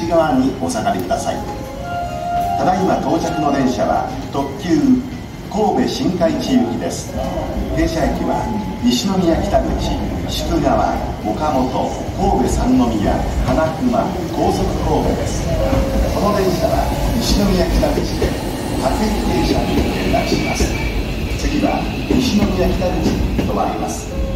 側にお下がりください。ただいま到着の電車は特急神戸新海地行きです。停車駅は西宮北口、宿川、岡本、神戸三宮、花熊、高速神戸です。この電車は西宮北口で各駅停車に連絡します。次は西宮北口に停まります。